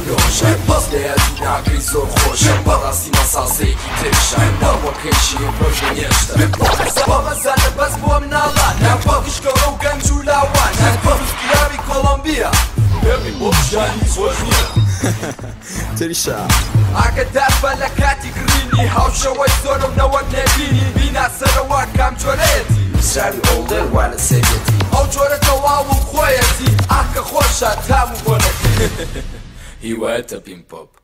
دۆشە بەس لێتی ناکەی زۆر خۆشە بەڕاستی مەساسەیەکی تێشە ناوەکەیشی پڕژنێشتە بەمەزانە بەس بۆ مناڵان ناپەڵیش گەورە و گەنج و لاوان ناپەڵش گرابی کۆڵۆمبیا بێبی بۆ پیشانی زۆر نییە تریشە ئاگە دابە لە کاتی گرینی هاوشەوەی زۆرم نەوەک نێبینی بینا سەرەوە کام جۆرەیەتی ساوی ئۆڵدەر وا لە سێبێتی ئەو جۆرە تەواو و خۆیەتی ئاکە خۆشە تام و بۆ نەکەی هیوایەتە پیم پۆپ